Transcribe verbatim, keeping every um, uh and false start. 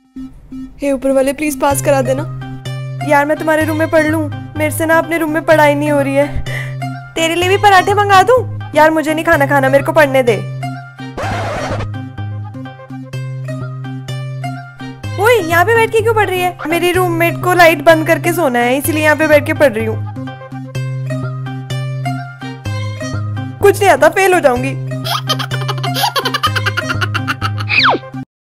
हे ऊपर वाले, प्लीज पास करा देना यार। मैं तुम्हारे रूम में पढ़ लूं? मेरे से ना अपने रूम में पढ़ाई नहीं हो रही है। तेरे लिए भी पराठे मंगा दूं? यार मुझे नहीं खाना खाना, मेरे को पढ़ने दे। ओए, यहाँ पे बैठ के क्यों पढ़ रही है? मेरी रूममेट को लाइट बंद करके सोना है, इसलिए यहाँ पे बैठ के पढ़ रही हूँ। कुछ नहीं आता, फेल हो जाऊंगी।